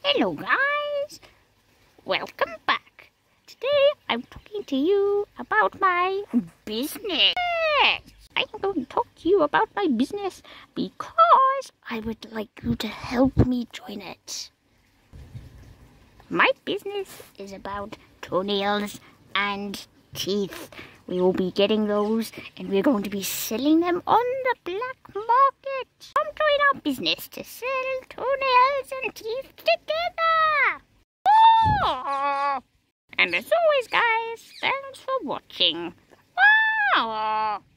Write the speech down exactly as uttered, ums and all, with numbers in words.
Hello guys, welcome back. Today I'm talking to you about my business. I'm going to talk to you about my business because I would like you to help me join it. My business is about toenails and teeth. We will be getting those and we're going to be selling them on the black market. Come join our business to sell toenails and teeth together. Oh! And as always guys, thanks for watching. Wow!